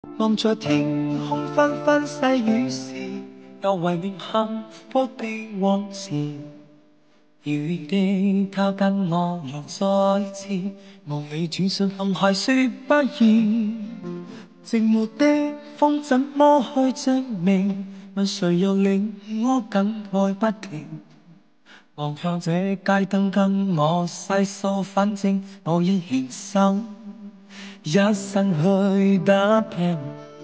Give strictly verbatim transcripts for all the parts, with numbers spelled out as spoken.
望着天空纷纷细雨时，又怀念幸福的往事。遙遠的靠近我，又再次無理轉信陷害，說不易。寂寞的風怎麼去證明？問誰又令我感慨不停？望向這街燈跟我細數，反正我已犧牲一生去打拼，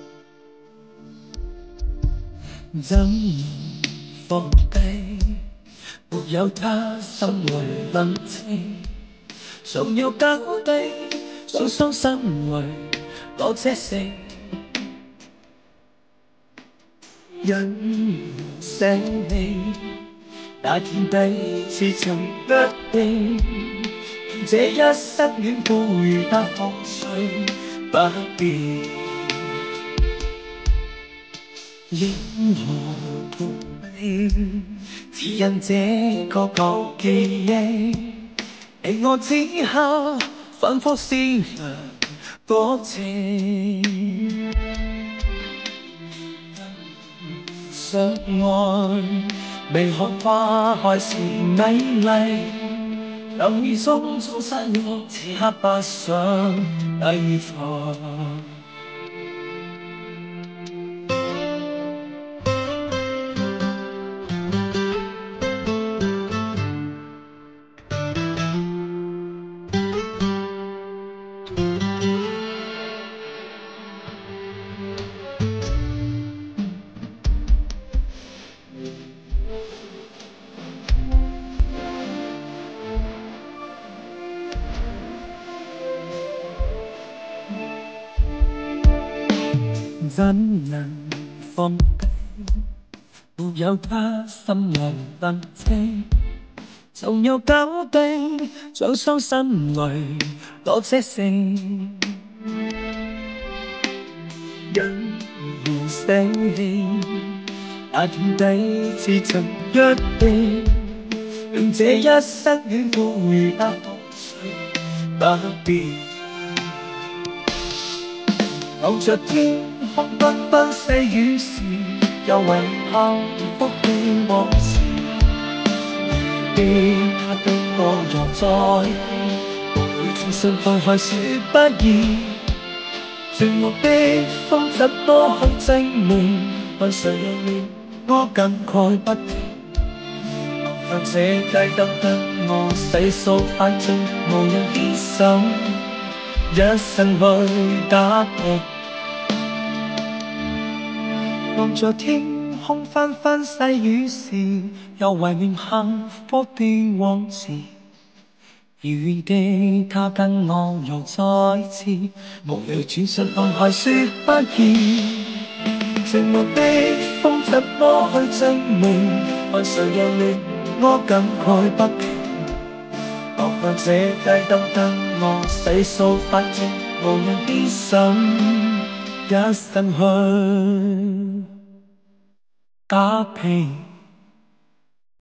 怎能放低？沒有他心裏冷清，尚有交低，想傷心裏攞這城，人捨你，那天地是曾約定，這一生戀孤如得風水不變，應何賠你？只因這個舊記憶，你我之後反覆思量多情。相愛未學花開時美麗，留意匆匆失落，此刻不想低頭。怎能放低？沒有他心裏冷清，仲有交低，將傷心淚落這城，因何捨棄？那天地似曾約定，令這一生戀孤如得風水不變。望着天空繽紛細雨時，又遺幸福的往事。記他的我又再會轉身放開說不易。寂寞的風怎麼去證明？問誰又令我感慨不平？望向這街燈跟我細數，反正無人牽手，一生去打拼。望着天空紛紛細雨時，又懷念幸福的往事。遙遠的他跟我又再次無聊轉身放開說不易。寂寞的風怎麼去證明？問誰又令我感慨不平？望向這街燈跟我細數，反正無人牽手，一生去打拼。